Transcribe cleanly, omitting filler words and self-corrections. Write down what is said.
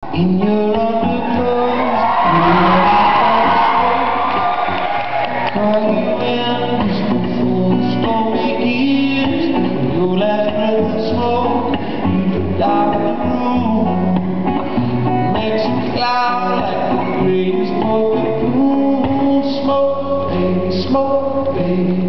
In your underclothes, call you in before the storm begins. Your last breath of smoke, you die in the room. Makes you cloud like the greatest poker pool. Smoke, baby, smoke, baby.